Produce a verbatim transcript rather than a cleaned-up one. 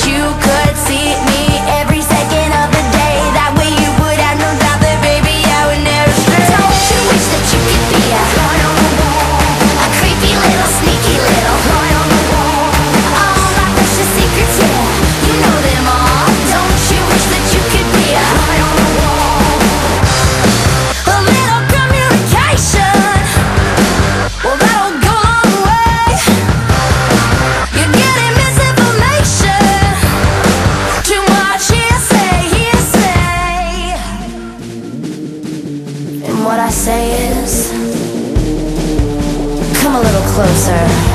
you could see me every second of the day. That way you would have no doubt that, baby, I would never stray. Don't you wish that you could be a fly on the wall, a creepy little sneaky little fly on the wall? All my precious secrets, yeah, you know them all. Don't you wish that you could be a fly on the wall? A little communication, well, that'll go a long way. You're getting misinformation, too much hearsay, hearsay. And what I say is, come a little closer.